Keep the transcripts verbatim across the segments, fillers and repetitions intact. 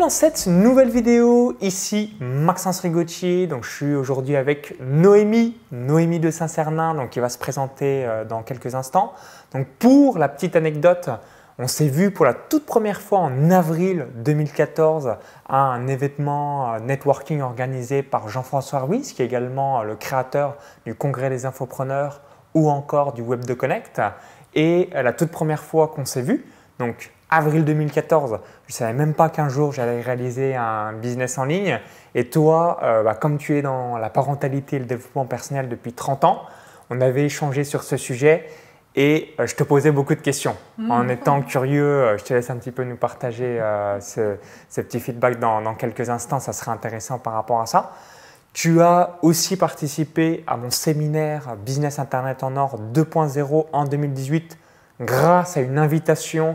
dans cette nouvelle vidéo, ici Maxence Rigotier. Donc je suis aujourd'hui avec Noémie, Noémie de Saint-Cernin, donc qui va se présenter euh, dans quelques instants. Donc pour la petite anecdote, on s'est vu pour la toute première fois en avril deux mille quatorze à un événement euh, networking organisé par Jean-François Ruiz, qui est également euh, le créateur du Congrès des infopreneurs ou encore du Web de Connect. Et euh, la toute première fois qu'on s'est vu, donc avril deux mille quatorze, je ne savais même pas qu'un jour j'allais réaliser un business en ligne. Et toi, euh, bah, comme tu es dans la parentalité et le développement personnel depuis trente ans, on avait échangé sur ce sujet et euh, je te posais beaucoup de questions. Mmh. En étant curieux, euh, je te laisse un petit peu nous partager euh, ce, ce petit feedback dans, dans quelques instants, ça serait intéressant par rapport à ça. Tu as aussi participé à mon séminaire Business Internet en Or deux point zéro en deux mille dix-huit grâce à une invitation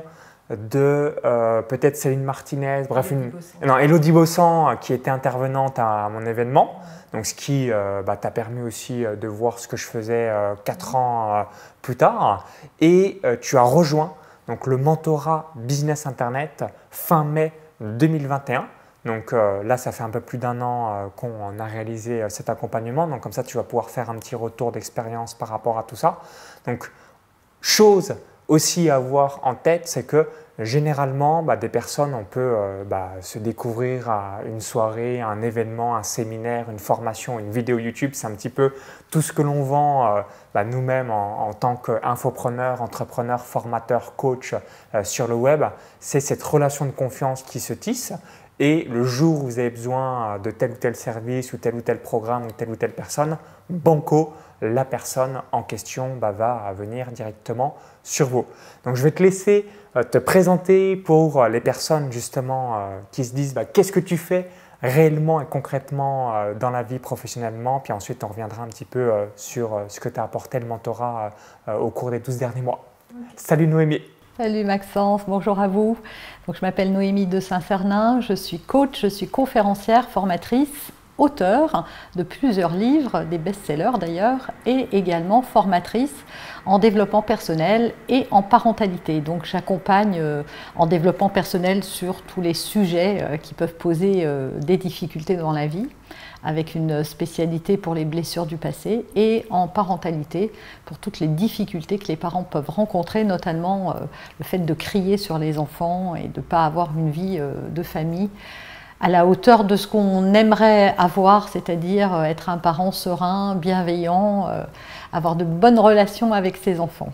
de euh, peut-être Céline Martinez, bref, une, non, Elodie Bossan qui était intervenante à mon événement, donc ce qui euh, bah, t'a permis aussi de voir ce que je faisais euh, quatre ans euh, plus tard. Et euh, tu as rejoint donc, le mentorat Business Internet fin mai deux mille vingt et un. Donc euh, là, ça fait un peu plus d'un an euh, qu'on a réalisé euh, cet accompagnement. Donc comme ça, tu vas pouvoir faire un petit retour d'expérience par rapport à tout ça. Donc, chose aussi à avoir en tête, c'est que généralement, bah, des personnes, on peut euh, bah, se découvrir à une soirée, un événement, un séminaire, une formation, une vidéo YouTube. C'est un petit peu tout ce que l'on vend euh, bah, nous-mêmes en, en tant qu'infopreneurs, entrepreneurs, formateurs, coachs euh, sur le web. C'est cette relation de confiance qui se tisse. Et le jour où vous avez besoin de tel ou tel service ou tel ou tel programme ou telle ou telle personne, banco, la personne en question bah, va venir directement sur vous. Donc, je vais te laisser euh, te présenter pour les personnes justement euh, qui se disent bah, qu'est-ce que tu fais réellement et concrètement euh, dans la vie professionnellement. Puis ensuite, on reviendra un petit peu euh, sur euh, ce que tu as apporté le mentorat euh, au cours des douze derniers mois. Salut Noémie. Salut Maxence, bonjour à vous. Donc, je m'appelle Noémie de Saint-Cernin, je suis coach, je suis conférencière, formatrice, auteure de plusieurs livres, des best-sellers d'ailleurs, et également formatrice en développement personnel et en parentalité. Donc j'accompagne euh, en développement personnel sur tous les sujets euh, qui peuvent poser euh, des difficultés dans la vie, avec une spécialité pour les blessures du passé, et en parentalité pour toutes les difficultés que les parents peuvent rencontrer, notamment euh, le fait de crier sur les enfants et de ne pas avoir une vie euh, de famille à la hauteur de ce qu'on aimerait avoir, c'est-à-dire euh, être un parent serein, bienveillant, euh, avoir de bonnes relations avec ses enfants.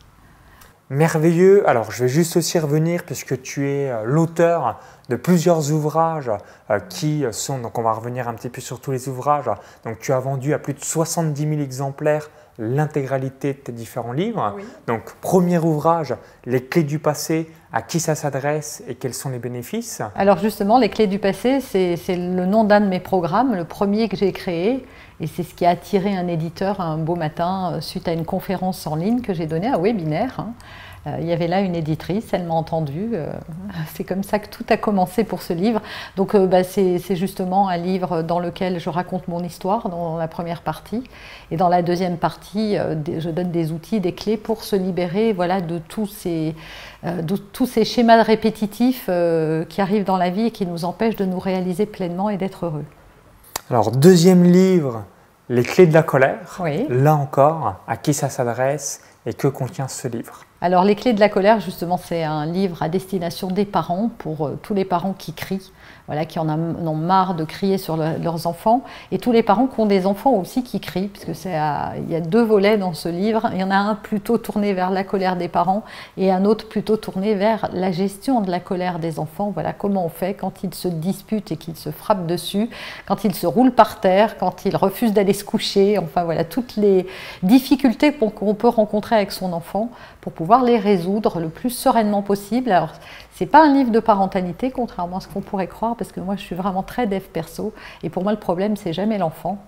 Merveilleux. Alors, je vais juste aussi revenir puisque tu es euh, l'auteur de plusieurs ouvrages euh, qui sont, donc on va revenir un petit peu sur tous les ouvrages. Donc, tu as vendu à plus de soixante-dix mille exemplaires l'intégralité de tes différents livres. Oui. Donc, premier ouvrage, Les clés du passé, à qui ça s'adresse et quels sont les bénéfices? Alors justement, Les clés du passé, c'est le nom d'un de mes programmes, le premier que j'ai créé. Et c'est ce qui a attiré un éditeur un beau matin suite à une conférence en ligne que j'ai donnée, un webinaire. Hein. Euh, il y avait là une éditrice, elle m'a entendue. Euh, c'est comme ça que tout a commencé pour ce livre. Donc euh, bah, c'est justement un livre dans lequel je raconte mon histoire dans la première partie. Et dans la deuxième partie, euh, je donne des outils, des clés pour se libérer voilà, de, tous ces, euh, de tous ces schémas répétitifs euh, qui arrivent dans la vie et qui nous empêchent de nous réaliser pleinement et d'être heureux. Alors, deuxième livre, Les clés de la colère. Oui. Là encore, à qui ça s'adresse et que contient ce livre? Alors, Les clés de la colère, justement, c'est un livre à destination des parents, pour euh, tous les parents qui crient, voilà, qui en, a, en ont marre de crier sur le, leurs enfants, et tous les parents qui ont des enfants aussi qui crient, puisque c'est à, il y a deux volets dans ce livre. Il y en a un plutôt tourné vers la colère des parents et un autre plutôt tourné vers la gestion de la colère des enfants. Voilà comment on fait quand ils se disputent et qu'ils se frappent dessus, quand ils se roulent par terre, quand ils refusent d'aller se coucher, enfin voilà, toutes les difficultés qu'on peut rencontrer avec son enfant pour pouvoir les résoudre le plus sereinement possible. Alors, c'est pas un livre de parentalité, contrairement à ce qu'on pourrait croire, parce que moi, je suis vraiment très dev perso, et pour moi, le problème, c'est jamais l'enfant.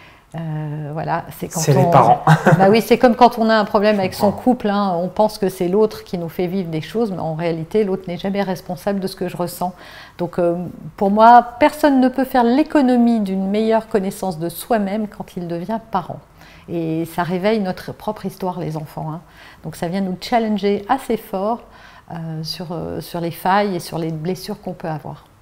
Euh, voilà, c'est quand C'est on... les parents. Bah oui, c'est comme quand on a un problème avec son couple, hein, on pense que c'est l'autre qui nous fait vivre des choses, mais en réalité, l'autre n'est jamais responsable de ce que je ressens. Donc, euh, pour moi, personne ne peut faire l'économie d'une meilleure connaissance de soi-même quand il devient parent. Et ça réveille notre propre histoire, les enfants. Hein. Donc ça vient nous challenger assez fort euh, sur, euh, sur les failles et sur les blessures qu'on peut avoir.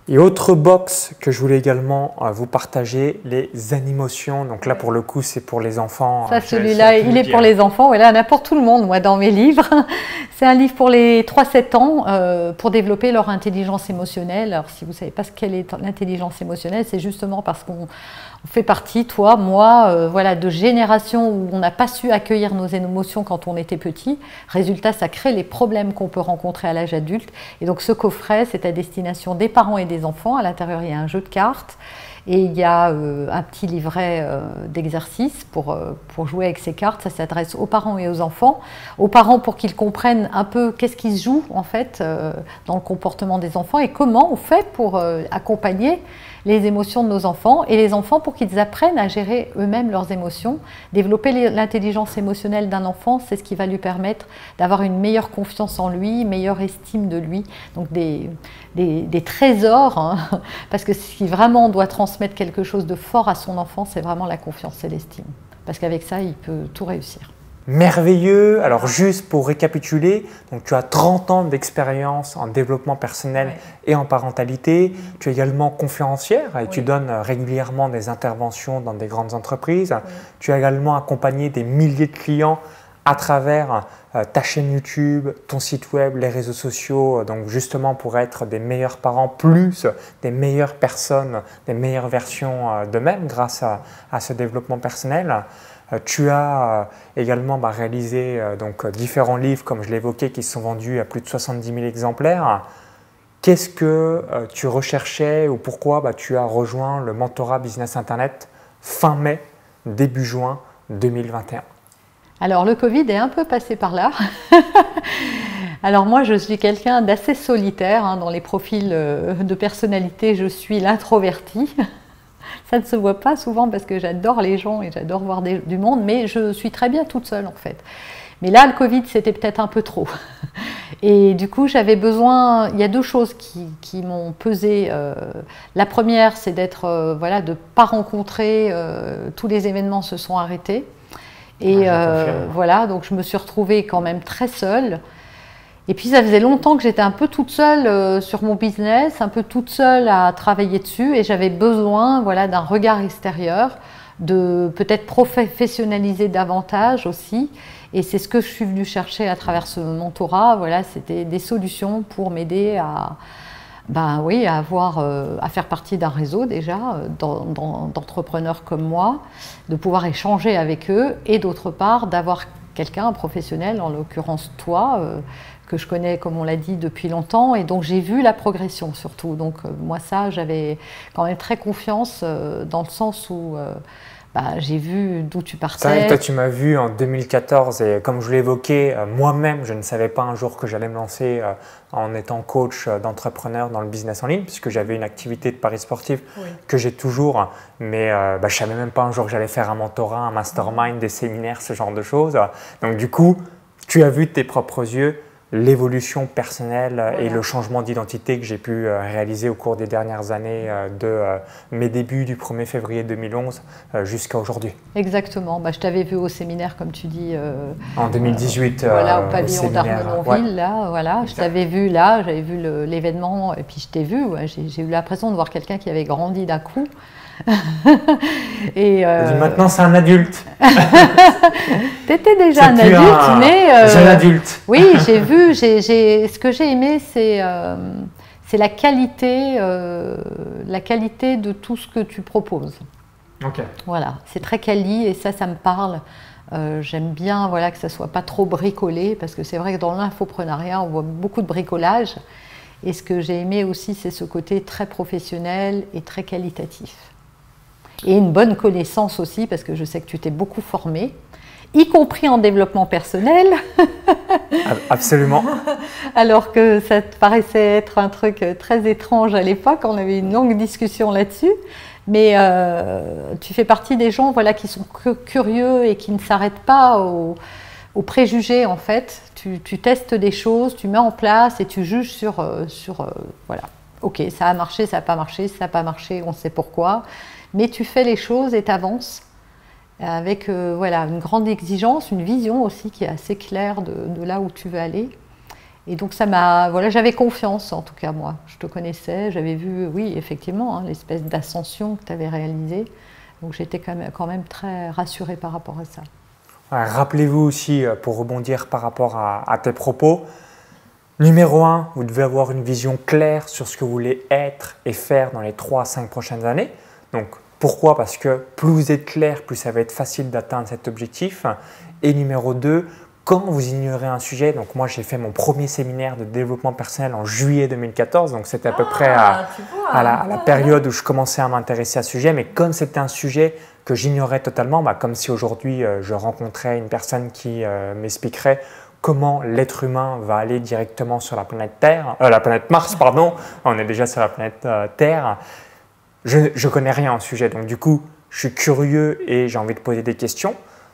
Et autre box que je voulais également euh, vous partager, les Animotions. Donc là, pour le coup, c'est pour les enfants. Ça, celui-là, il est pour les enfants. Voilà, n'importe tout le monde, moi, dans mes livres. C'est un livre pour les trois sept ans euh, pour développer leur intelligence émotionnelle. Alors, si vous ne savez pas ce qu'est l'intelligence émotionnelle, c'est justement parce qu'on on fait partie, toi, moi, euh, voilà, de générations où on n'a pas su accueillir nos émotions quand on était petit. Résultat, ça crée les problèmes qu'on peut rencontrer à l'âge adulte. Et donc, ce coffret, c'est à destination des parents et des enfants. À l'intérieur, il y a un jeu de cartes et il y a euh, un petit livret euh, d'exercices pour, euh, pour jouer avec ces cartes. Ça s'adresse aux parents et aux enfants. Aux parents pour qu'ils comprennent un peu qu'est-ce qui se joue en fait euh, dans le comportement des enfants et comment on fait pour euh, accompagner les émotions de nos enfants, et les enfants pour qu'ils apprennent à gérer eux-mêmes leurs émotions. Développer l'intelligence émotionnelle d'un enfant, c'est ce qui va lui permettre d'avoir une meilleure confiance en lui, une meilleure estime de lui, donc des, des, des trésors, hein, parce que si vraiment on doit transmettre quelque chose de fort à son enfant, c'est vraiment la confiance et l'estime, parce qu'avec ça, il peut tout réussir. Merveilleux. Alors juste pour récapituler, donc tu as trente ans d'expérience en développement personnel ouais. et en parentalité. Mmh. Tu es également conférencière et oui. tu donnes régulièrement des interventions dans des grandes entreprises. Oui. Tu as également accompagné des milliers de clients à travers euh, ta chaîne YouTube, ton site web, les réseaux sociaux, donc justement pour être des meilleurs parents, plus des meilleures personnes, des meilleures versions euh, d'eux-mêmes grâce à, à ce développement personnel. Tu as également bah, réalisé euh, donc, différents livres, comme je l'ai évoqué, qui sont vendus à plus de soixante-dix mille exemplaires. Qu'est-ce que euh, tu recherchais ou pourquoi bah, tu as rejoint le mentorat Business Internet fin mai, début juin deux mille vingt et un? Alors, le Covid est un peu passé par là. Alors moi, je suis quelqu'un d'assez solitaire. Hein, dans les profils euh, de personnalité, je suis l'introverti. Ça ne se voit pas souvent parce que j'adore les gens et j'adore voir des, du monde, mais je suis très bien toute seule en fait. Mais là, le Covid, c'était peut-être un peu trop. Et du coup, j'avais besoin, il y a deux choses qui, qui m'ont pesé. Euh, la première, c'est d'être, euh, voilà, de ne pas rencontrer, euh, tous les événements se sont arrêtés. Et ah, euh, voilà, donc je me suis retrouvée quand même très seule. Et puis ça faisait longtemps que j'étais un peu toute seule euh, sur mon business, un peu toute seule à travailler dessus, et j'avais besoin, voilà, d'un regard extérieur, de peut-être professionnaliser davantage aussi. Et c'est ce que je suis venue chercher à travers ce mentorat. Voilà, c'était des solutions pour m'aider à, ben oui, à avoir, euh, à faire partie d'un réseau déjà d'entrepreneurs comme moi, de pouvoir échanger avec eux, et d'autre part d'avoir quelqu'un, un professionnel, en l'occurrence toi, euh, que je connais, comme on l'a dit, depuis longtemps, et donc j'ai vu la progression surtout. Donc euh, moi ça, j'avais quand même très confiance euh, dans le sens où euh, bah, j'ai vu d'où tu partais. C'est vrai que toi tu m'as vu en deux mille quatorze et comme je l'ai évoqué, euh, moi-même je ne savais pas un jour que j'allais me lancer euh, en étant coach euh, d'entrepreneur dans le business en ligne, puisque j'avais une activité de paris sportif oui. que j'ai toujours, mais euh, bah, je ne savais même pas un jour que j'allais faire un mentorat, un mastermind, des séminaires, ce genre de choses. Donc du coup, tu as vu de tes propres yeux l'évolution personnelle voilà. et le changement d'identité que j'ai pu réaliser au cours des dernières années de mes débuts du premier février deux mille onze jusqu'à aujourd'hui. Exactement. Bah, je t'avais vu au séminaire, comme tu dis. Euh, en deux mille dix-huit. Euh, voilà, euh, au pavillon d'Armenonville, ouais. là, voilà. Je t'avais vu là, j'avais vu l'événement et puis je t'ai vu. Ouais, j'ai eu l'impression de voir quelqu'un qui avait grandi d'un coup. et euh... maintenant c'est un adulte. Tu étais déjà un adulte, un mais euh... jeune adulte. Oui, j'ai vu. J'ai, j'ai... Ce que j'ai aimé, c'est euh, c'est la qualité, euh, la qualité de tout ce que tu proposes. Ok. Voilà, c'est très quali et ça, ça me parle. Euh, J'aime bien, voilà, que ça soit pas trop bricolé, parce que c'est vrai que dans l'infoprenariat, on voit beaucoup de bricolage. Et ce que j'ai aimé aussi, c'est ce côté très professionnel et très qualitatif. Et une bonne connaissance aussi, parce que je sais que tu t'es beaucoup formé, y compris en développement personnel. Absolument. Alors que ça te paraissait être un truc très étrange à l'époque, on avait une longue discussion là-dessus. Mais euh, tu fais partie des gens, voilà, qui sont curieux et qui ne s'arrêtent pas aux, aux préjugés, en fait. Tu, tu testes des choses, tu mets en place et tu juges sur, sur euh, voilà, ok, ça a marché, ça n'a pas marché, ça n'a pas marché, on sait pourquoi. Mais tu fais les choses et tu avances avec euh, voilà, une grande exigence, une vision aussi qui est assez claire de, de là où tu veux aller. Et donc ça m'a, voilà, j'avais confiance en tout cas moi. Je te connaissais, j'avais vu, oui, effectivement, hein, l'espèce d'ascension que tu avais réalisée. Donc j'étais quand même, quand même très rassurée par rapport à ça. Ouais, rappelez-vous aussi, pour rebondir par rapport à, à tes propos, numéro un, vous devez avoir une vision claire sur ce que vous voulez être et faire dans les trois à cinq prochaines années. Donc pourquoi? Parce que plus vous êtes clair, plus ça va être facile d'atteindre cet objectif. Et numéro deux, quand vous ignorez un sujet, donc moi j'ai fait mon premier séminaire de développement personnel en juillet deux mille quatorze, donc c'était à peu ah, près à, à, la, à la période où je commençais à m'intéresser à ce sujet, mais comme c'était un sujet que j'ignorais totalement, bah, comme si aujourd'hui euh, je rencontrais une personne qui euh, m'expliquerait comment l'être humain va aller directement sur la planète Terre, euh, la planète Mars, pardon, on est déjà sur la planète euh, Terre, je ne connais rien au sujet, donc du coup je suis curieux et j'ai envie de poser des questions,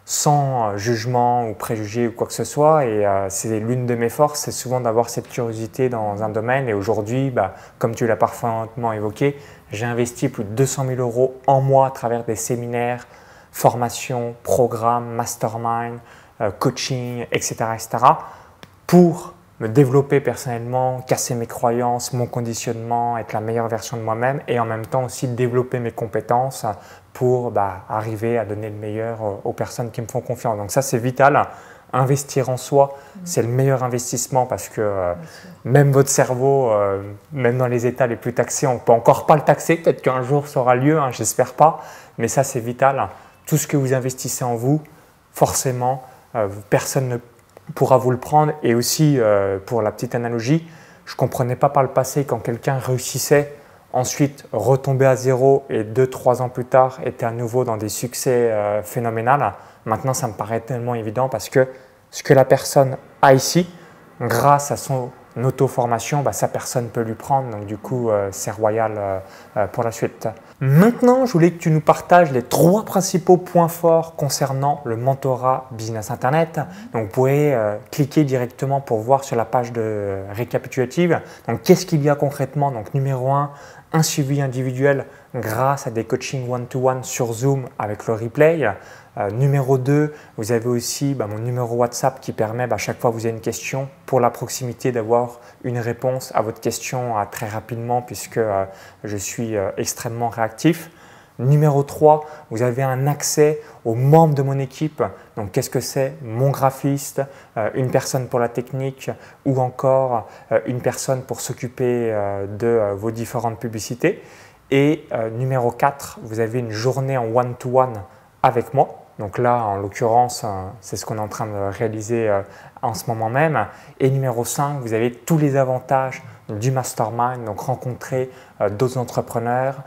sans jugement ou préjugés ou quoi que ce soit. Et euh, c'est l'une de mes forces, c'est souvent d'avoir cette curiosité dans un domaine. Et aujourd'hui, bah, comme tu l'as parfaitement évoqué, j'ai investi plus de deux cent mille euros en mois à travers des séminaires, formations, programmes, mastermind, euh, coaching, et cetera, et cetera pour me développer personnellement, casser mes croyances, mon conditionnement, être la meilleure version de moi-même et en même temps aussi développer mes compétences pour bah, arriver à donner le meilleur aux personnes qui me font confiance. Donc ça, c'est vital. Investir en soi, mmh. c'est le meilleur investissement parce que euh, même votre cerveau, euh, même dans les états les plus taxés, on ne peut encore pas le taxer. Peut-être qu'un jour ça aura lieu, hein, j'espère pas. Mais ça, c'est vital. Tout ce que vous investissez en vous, forcément, euh, personne ne pourra vous le prendre. Et aussi, euh, pour la petite analogie, je ne comprenais pas par le passé quand quelqu'un réussissait, ensuite retomber à zéro et deux, trois ans plus tard était à nouveau dans des succès euh, phénoménaux. Maintenant, ça me paraît tellement évident parce que ce que la personne a ici, grâce à son auto-formation, bah, sa personne peut lui prendre. Donc du coup, euh, c'est royal euh, euh, pour la suite. Maintenant, je voulais que tu nous partages les trois principaux points forts concernant le mentorat Business Internet. Donc vous pouvez euh, cliquer directement pour voir sur la page de récapitulative. Donc qu'est-ce qu'il y a concrètement? Donc numéro un, un suivi individuel grâce à des coachings one-to-one sur Zoom avec le replay. Euh, numéro deux, vous avez aussi bah, mon numéro WhatsApp qui permet, bah, à chaque fois que vous avez une question, pour la proximité, d'avoir une réponse à votre question euh, très rapidement puisque euh, je suis euh, extrêmement réactif. Numéro trois, vous avez un accès aux membres de mon équipe. Donc, qu'est-ce que c'est? Mon graphiste, euh, une personne pour la technique ou encore euh, une personne pour s'occuper euh, de euh, vos différentes publicités. Et euh, numéro quatre, vous avez une journée en one-to-one avec moi. Donc là, en l'occurrence, c'est ce qu'on est en train de réaliser en ce moment même. Et numéro cinq, vous avez tous les avantages du mastermind, donc rencontrer d'autres entrepreneurs.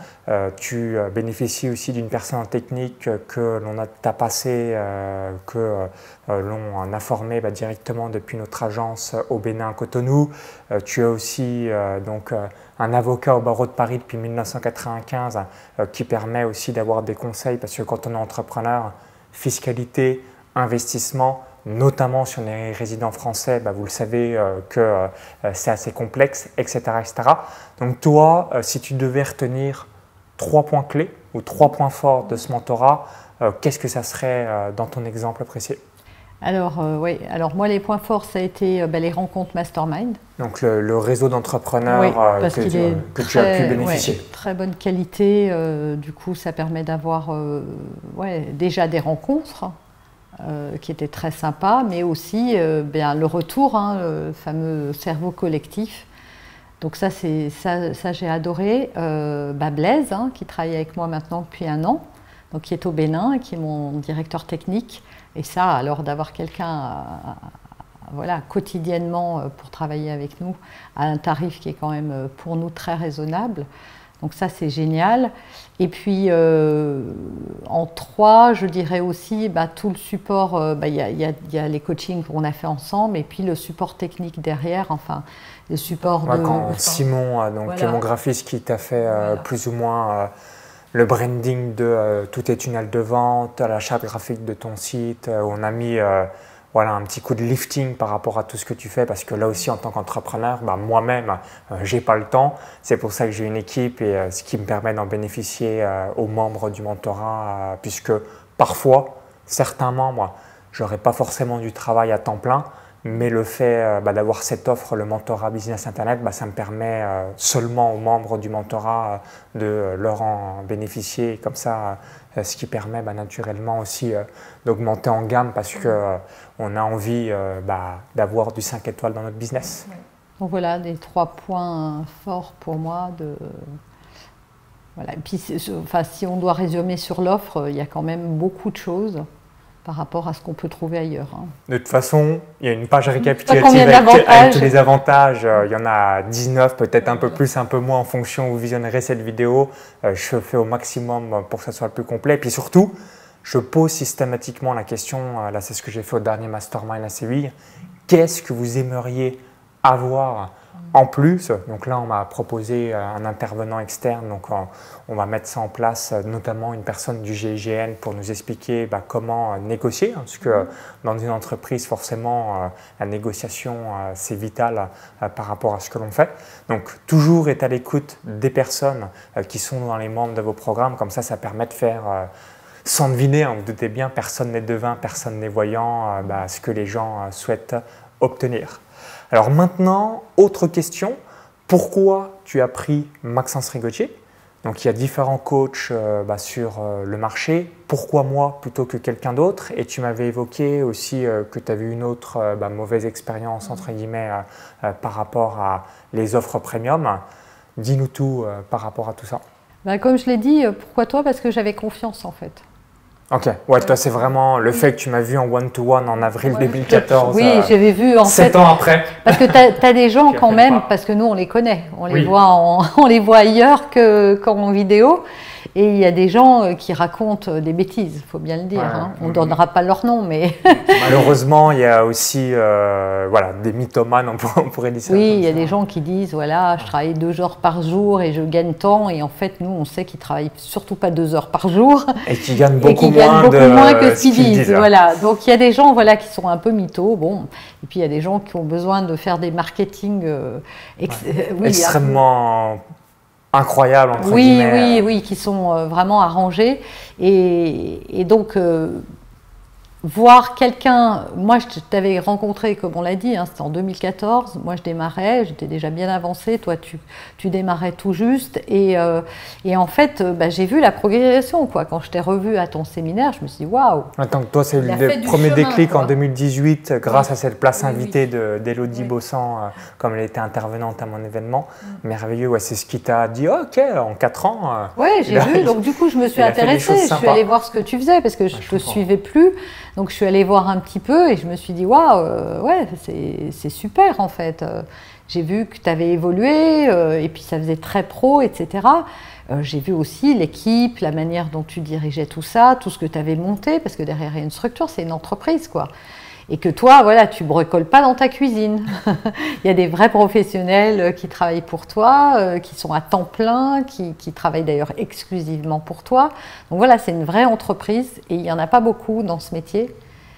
Tu bénéficies aussi d'une personne en technique que l'on a tapassé, que l'on a formé directement depuis notre agence au Bénin, à Cotonou. Tu as aussi donc un avocat au barreau de Paris depuis mille neuf cent quatre-vingt-quinze qui permet aussi d'avoir des conseils parce que quand on est entrepreneur, fiscalité, investissement, notamment sur les résidents français, bah vous le savez euh, que euh, c'est assez complexe, et cetera, et cetera. Donc toi, euh, si tu devais retenir trois points clés ou trois points forts de ce mentorat, euh, qu'est-ce que ça serait euh, dans ton exemple précis? Alors, euh, oui, alors moi, les points forts, ça a été euh, bah, les rencontres mastermind. Donc, le, le réseau d'entrepreneurs oui, euh, que, tu, que très, tu as pu bénéficier. Ouais, très bonne qualité. Euh, du coup, ça permet d'avoir euh, ouais, déjà des rencontres euh, qui étaient très sympas, mais aussi euh, bien, le retour, hein, le fameux cerveau collectif. Donc ça, ça, ça j'ai adoré. Euh, bah, Blaise, hein, qui travaille avec moi maintenant depuis un an, donc qui est au Bénin, qui est mon directeur technique. Et ça, alors d'avoir quelqu'un voilà, quotidiennement pour travailler avec nous à un tarif qui est quand même pour nous très raisonnable. Donc ça, c'est génial. Et puis, euh, en trois, je dirais aussi bah, tout le support. Il euh, bah, y, y, y a les coachings qu'on a fait ensemble et puis le support technique derrière, enfin, le support ouais, de… Quand Simon, donc, voilà. Mon graphiste qui t'a fait euh, voilà. plus ou moins… Euh, le branding de euh, tous tes tunnels de vente, la charte graphique de ton site, euh, où on a mis euh, voilà, un petit coup de lifting par rapport à tout ce que tu fais parce que là aussi en tant qu'entrepreneur, bah, moi-même, euh, j'ai pas le temps. C'est pour ça que j'ai une équipe et euh, ce qui me permet d'en bénéficier euh, aux membres du mentorat euh, puisque parfois, certains membres, j'aurais pas forcément du travail à temps plein, Mais le fait euh, bah, d'avoir cette offre, le mentorat Business Internet, bah, ça me permet euh, seulement aux membres du mentorat euh, de euh, leur en bénéficier. Et comme ça, euh, ce qui permet bah, naturellement aussi euh, d'augmenter en gamme parce qu'on euh, a envie euh, bah, d'avoir du cinq étoiles dans notre business. Donc voilà, des trois points forts pour moi. De... Voilà. Et puis, enfin, si on doit résumer sur l'offre, il y a quand même beaucoup de choses par rapport à ce qu'on peut trouver ailleurs. Hein. De toute façon, il y a une page récapitulative avec, avec tous les avantages. Euh, il y en a dix-neuf, peut-être un peu plus, un peu moins en fonction où vous visionnerez cette vidéo. Euh, je fais au maximum pour que ça soit le plus complet. Et puis surtout, je pose systématiquement la question, euh, là c'est ce que j'ai fait au dernier Mastermind à Séville, qu'est-ce que vous aimeriez avoir en plus? Donc là, on m'a proposé un intervenant externe, donc on, on va mettre ça en place, notamment une personne du G I G N pour nous expliquer bah, comment négocier, hein, parce que dans une entreprise, forcément, euh, la négociation, euh, c'est vital euh, par rapport à ce que l'on fait. Donc, toujours être à l'écoute des personnes euh, qui sont dans les membres de vos programmes, comme ça, ça permet de faire… Euh, sans deviner, hein, vous doutez bien, personne n'est devin, personne n'est voyant, euh, bah, ce que les gens euh, souhaitent obtenir. Alors maintenant, autre question, pourquoi tu as pris Maxence Rigotier? Donc il y a différents coachs euh, bah, sur euh, le marché, pourquoi moi plutôt que quelqu'un d'autre? Et tu m'avais évoqué aussi euh, que tu avais une autre euh, bah, mauvaise expérience entre guillemets euh, euh, par rapport à les offres premium. Dis-nous tout euh, par rapport à tout ça. Bah, comme je l'ai dit, pourquoi toi? Parce que j'avais confiance en fait. Ok, ouais, toi c'est vraiment le fait que tu m'as vu en one-to-one en avril ouais. deux mille quatorze. Oui, euh, j'avais vu en sept fait. ans après. Parce que tu as des gens quand même, parce que nous on les connaît, on les, oui. voit, en, on les voit ailleurs qu'en vidéo. Et il y a des gens qui racontent des bêtises, il faut bien le dire. Ouais, hein. On ne donnera pas leur nom, mais… Malheureusement, il y a aussi euh, voilà, des mythomanes, on pourrait, on pourrait dire ça. Oui, il y a des gens qui disent, voilà, je travaille deux heures par jour et je gagne tant. Et en fait, nous, on sait qu'ils ne travaillent surtout pas deux heures par jour. Et qui gagnent beaucoup, qui moins, gagnent beaucoup de, moins que ce qu'ils qu disent. disent. Voilà. Donc, il y a des gens voilà, qui sont un peu mythos. Bon. Et puis, il y a des gens qui ont besoin de faire des marketing euh, ex ouais. oui, extrêmement… incroyable entre oui, guillemets. Oui, oui, qui sont euh, vraiment arrangés. Et, et donc, euh, voir quelqu'un… Moi, je t'avais rencontré, comme on l'a dit, hein, c'était en deux mille quatorze. Moi, je démarrais, j'étais déjà bien avancée. Toi, tu, tu démarrais tout juste. Et, euh, et en fait, bah, j'ai vu la progression. Quoi. Quand je t'ai revu à ton séminaire, je me suis dit, waouh! Attends, toi, c'est le premier déclic en deux mille dix-huit, grâce oui. à cette place oui, invitée oui. d'Élodie oui. Bossan, euh, comme elle était intervenante à mon événement. Mm. Merveilleux, ouais, c'est ce qui t'a dit, oh, ok, en quatre ans. Euh, oui, j'ai vu. Donc, du coup, je me suis intéressée. Je suis allée voir ce que tu faisais parce que je ne te suivais plus. Donc, je suis allée voir un petit peu et je me suis dit, waouh, euh, ouais, c'est super en fait. Euh, j'ai vu que tu avais évolué euh, et puis ça faisait très pro, et cetera. Euh, j'ai vu aussi l'équipe, la manière dont tu dirigeais tout ça, tout ce que tu avais monté, parce que derrière une structure, c'est une entreprise, quoi. Et que toi, voilà, tu ne bricoles pas dans ta cuisine. Il y a des vrais professionnels qui travaillent pour toi, euh, qui sont à temps plein, qui, qui travaillent d'ailleurs exclusivement pour toi. Donc voilà, c'est une vraie entreprise et il n'y en a pas beaucoup dans ce métier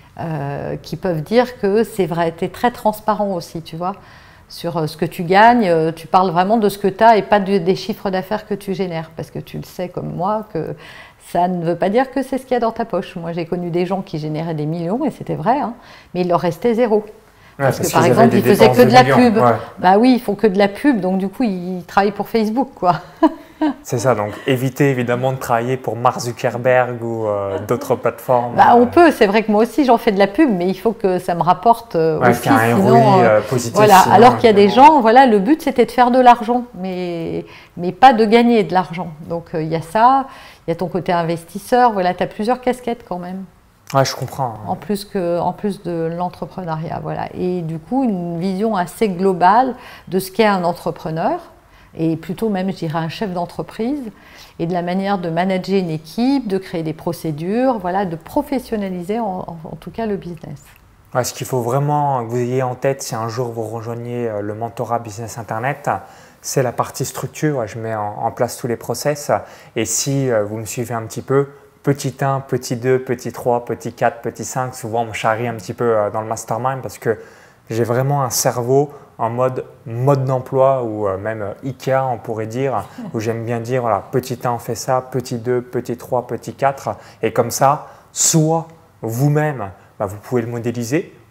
euh, qui peuvent dire que c'est vrai. Tu es très transparent aussi, tu vois, sur ce que tu gagnes. Tu parles vraiment de ce que tu as et pas de, des chiffres d'affaires que tu génères. Parce que tu le sais comme moi que… Ça ne veut pas dire que c'est ce qu'il y a dans ta poche. Moi, j'ai connu des gens qui généraient des millions, et c'était vrai, hein, mais il leur restait zéro. Ouais, parce, parce que, par exemple, ils faisaient que de la pub. Ouais. Bah oui, ils font que de la pub, donc du coup, ils travaillent pour Facebook, quoi. C'est ça, donc éviter évidemment de travailler pour Mark Zuckerberg ou euh, d'autres plateformes. Bah, on peut, c'est vrai que moi aussi, j'en fais de la pub, mais il faut que ça me rapporte euh, ouais, aussi. Un sinon, euh, positif, voilà. Sinon, Alors qu'il y a des gens, voilà, le but, c'était de faire de l'argent, mais, mais pas de gagner de l'argent. Donc, il euh, y a ça. Il y a ton côté investisseur, voilà, tu as plusieurs casquettes quand même. Ouais, je comprends. En plus, que, en plus de l'entrepreneuriat, voilà. Et du coup, une vision assez globale de ce qu'est un entrepreneur, et plutôt même, je dirais, un chef d'entreprise, et de la manière de manager une équipe, de créer des procédures, voilà, de professionnaliser en, en, en tout cas le business. Ouais, ce qu'il faut vraiment que vous ayez en tête si un jour vous rejoignez le mentorat Business Internet, c'est la partie structure. Je mets en, en place tous les process. Et si euh, vous me suivez un petit peu, petit un, petit deux, petit trois, petit quatre, petit cinq, souvent on me charrie un petit peu euh, dans le mastermind parce que j'ai vraiment un cerveau en mode mode d'emploi ou euh, même euh, Ikea, on pourrait dire, où j'aime bien dire, voilà, petit un, on fait ça, petit deux, petit trois, petit quatre. Et comme ça, soit vous-même, bah, vous pouvez le modéliser,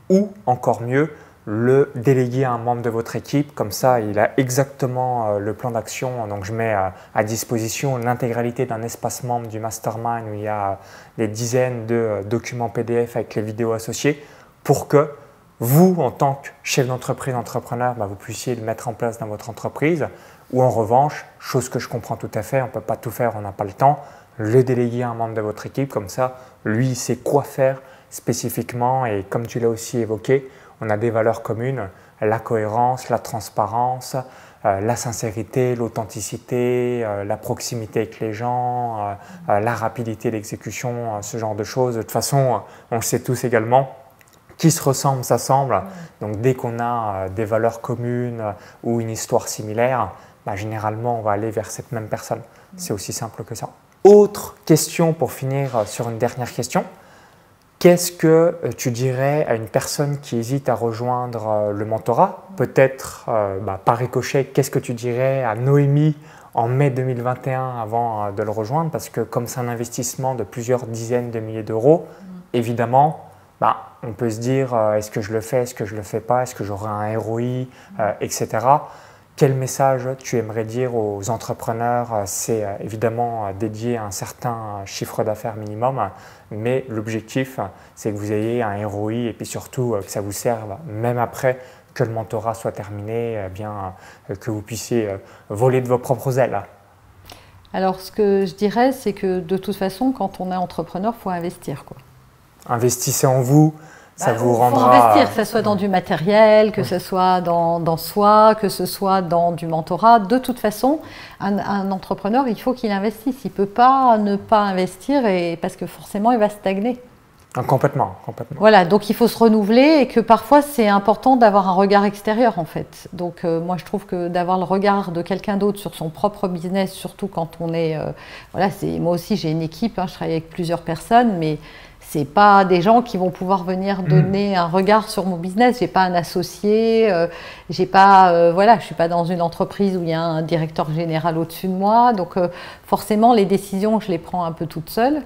ou encore mieux, le déléguer à un membre de votre équipe. Comme ça, il a exactement le plan d'action. Donc, je mets à disposition l'intégralité d'un espace membre du mastermind où il y a des dizaines de documents P D F avec les vidéos associées pour que vous, en tant que chef d'entreprise, entrepreneur, bah, vous puissiez le mettre en place dans votre entreprise. Ou en revanche, chose que je comprends tout à fait, on ne peut pas tout faire, on n'a pas le temps, le déléguer à un membre de votre équipe. Comme ça, lui, il sait quoi faire spécifiquement. Et comme tu l'as aussi évoqué, on a des valeurs communes, la cohérence, la transparence, euh, la sincérité, l'authenticité, euh, la proximité avec les gens, euh, euh, la rapidité d'exécution, euh, ce genre de choses. De toute façon, on le sait tous également, qui se ressemble s'assemble. Donc dès qu'on a euh, des valeurs communes euh, ou une histoire similaire, bah, généralement on va aller vers cette même personne. C'est aussi simple que ça. Autre question pour finir euh, sur une dernière question. Qu'est-ce que tu dirais à une personne qui hésite à rejoindre le mentorat? Peut-être euh, bah, par ricochet, qu'est-ce que tu dirais à Noémie en mai deux mille vingt et un avant euh, de le rejoindre? Parce que comme c'est un investissement de plusieurs dizaines de milliers d'euros, mmh. évidemment, bah, on peut se dire euh, est-ce que je le fais, est-ce que je ne le fais pas, est-ce que j'aurai un R O I, euh, et cetera. Quel message tu aimerais dire aux entrepreneurs? C'est euh, évidemment euh, dédié à un certain chiffre d'affaires minimum, mais l'objectif, c'est que vous ayez un R O I et puis surtout euh, que ça vous serve, même après que le mentorat soit terminé, eh bien, euh, que vous puissiez euh, voler de vos propres ailes. Alors, ce que je dirais, c'est que de toute façon, quand on est entrepreneur, il faut investir, quoi. Investissez en vous. Ça bah, vous faut rendra… investir, que ce soit dans du matériel, que ce soit dans, dans soi, que ce soit dans du mentorat. De toute façon, un, un entrepreneur, il faut qu'il investisse. Il ne peut pas ne pas investir et, parce que forcément, il va stagner. Ah, complètement, complètement. Voilà, donc il faut se renouveler et que parfois, c'est important d'avoir un regard extérieur, en fait. Donc euh, moi, je trouve que d'avoir le regard de quelqu'un d'autre sur son propre business, surtout quand on est… Euh, voilà, c'est, moi aussi, j'ai une équipe, hein, je travaille avec plusieurs personnes, mais… c'est pas des gens qui vont pouvoir venir donner mmh. un regard sur mon business. J'ai pas un associé, euh, j'ai pas, euh, voilà, je suis pas dans une entreprise où il y a un directeur général au-dessus de moi. Donc euh, forcément, les décisions, je les prends un peu toute seule.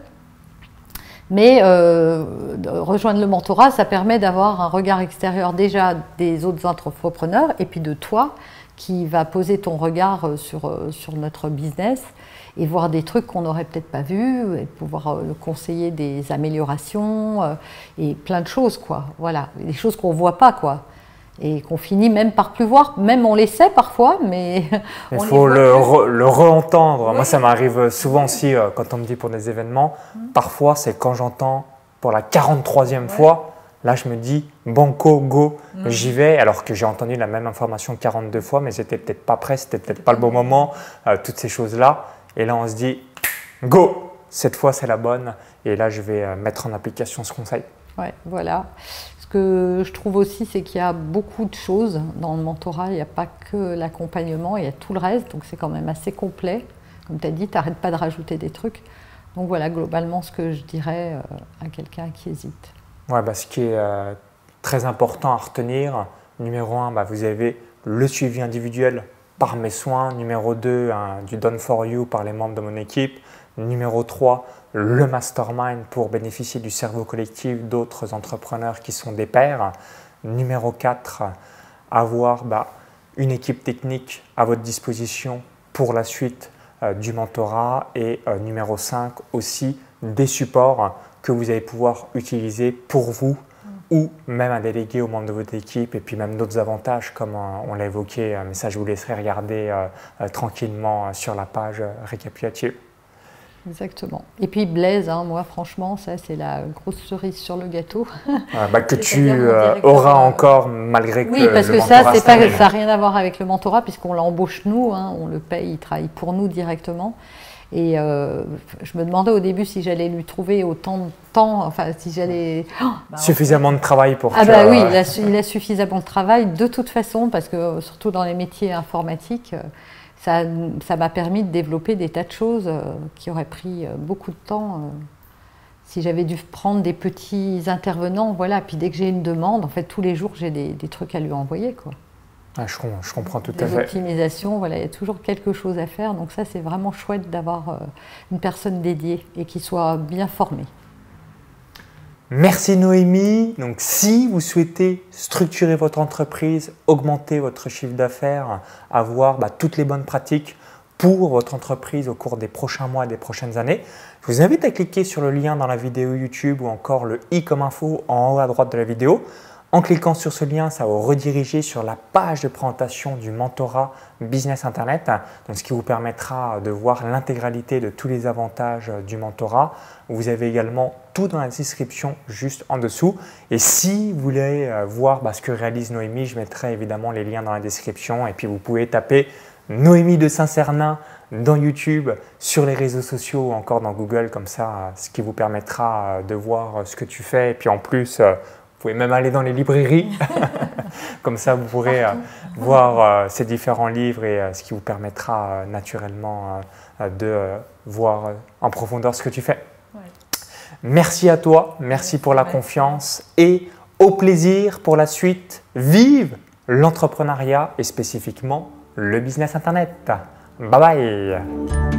Mais euh, rejoindre le mentorat, ça permet d'avoir un regard extérieur déjà des autres entrepreneurs et puis de toi qui va poser ton regard sur, sur notre business et voir des trucs qu'on n'aurait peut-être pas vus, et pouvoir le conseiller des améliorations euh, et plein de choses, quoi. Voilà, des choses qu'on ne voit pas, quoi. Et qu'on finit même par plus voir, même on les sait parfois, mais… Il faut le, re, le re-entendre. Oui. Moi, ça m'arrive souvent aussi euh, quand on me dit pour des événements. Mmh. Parfois, c'est quand j'entends pour la quarante-troisième ouais. fois, là, je me dis « banco, go, mmh. j'y vais », alors que j'ai entendu la même information quarante-deux fois, mais j'étais peut-être pas prêt, c'était peut-être pas le bon moment, euh, toutes ces choses-là. Et là, on se dit « go, cette fois, c'est la bonne », et là, je vais euh, mettre en application ce conseil. Ouais, voilà. Ce que je trouve aussi, c'est qu'il y a beaucoup de choses dans le mentorat. Il n'y a pas que l'accompagnement, il y a tout le reste. Donc, c'est quand même assez complet. Comme tu as dit, tu n'arrêtes pas de rajouter des trucs. Donc, voilà, globalement, ce que je dirais à quelqu'un qui hésite. Ouais, bah, ce qui est euh, très important à retenir, numéro un, bah, vous avez le suivi individuel par mes soins. Numéro deux, hein, du Done for You par les membres de mon équipe. Numéro trois, le mastermind pour bénéficier du cerveau collectif d'autres entrepreneurs qui sont des pairs. Numéro quatre, avoir bah, une équipe technique à votre disposition pour la suite euh, du mentorat. Et euh, numéro cinq, aussi des supports que vous allez pouvoir utiliser pour vous mmh. ou même à déléguer aux membres de votre équipe. Et puis même d'autres avantages comme euh, on l'a évoqué, mais ça je vous laisserai regarder euh, euh, tranquillement euh, sur la page euh, récapitulative. Exactement. Et puis Blaise, hein, moi franchement, ça c'est la grosse cerise sur le gâteau. Ah, bah, que tu euh, auras encore malgré que oui, parce le que ça, c'est pas, ça n'a rien à voir avec le mentorat puisqu'on l'embauche nous, hein, on le paye, il travaille pour nous directement. Et euh, je me demandais au début si j'allais lui trouver autant de temps, enfin si j'allais… Oh, bah, suffisamment de travail pour… Ah bah oui, il a, il a suffisamment de travail de toute façon parce que surtout dans les métiers informatiques, ça, ça m'a permis de développer des tas de choses euh, qui auraient pris euh, beaucoup de temps euh, si j'avais dû prendre des petits intervenants. Voilà, puis dès que j'ai une demande, en fait tous les jours j'ai des, des trucs à lui envoyer, quoi. Ah, je, je comprends tout des à fait. Optimisations, voilà, il y a toujours quelque chose à faire. Donc ça, c'est vraiment chouette d'avoir euh, une personne dédiée et qui soit bien formée. Merci Noémie. Donc, si vous souhaitez structurer votre entreprise, augmenter votre chiffre d'affaires, avoir bah, toutes les bonnes pratiques pour votre entreprise au cours des prochains mois et des prochaines années, je vous invite à cliquer sur le lien dans la vidéo YouTube ou encore le i comme info en haut à droite de la vidéo. En cliquant sur ce lien, ça va vous rediriger sur la page de présentation du mentorat Business Internet, donc ce qui vous permettra de voir l'intégralité de tous les avantages du mentorat. Vous avez également tout dans la description juste en dessous. Et si vous voulez voir bah, ce que réalise Noémie, je mettrai évidemment les liens dans la description. Et puis vous pouvez taper Noémie de Saint-Cernin dans YouTube, sur les réseaux sociaux ou encore dans Google, comme ça, ce qui vous permettra de voir ce que tu fais. Et puis en plus, vous pouvez même aller dans les librairies, comme ça vous pourrez euh, voir euh, ces différents livres et euh, ce qui vous permettra euh, naturellement euh, de euh, voir euh, en profondeur ce que tu fais. Ouais. Merci à toi, merci pour la ouais. confiance et au plaisir pour la suite. Vive l'entrepreneuriat et spécifiquement le business internet. Bye bye.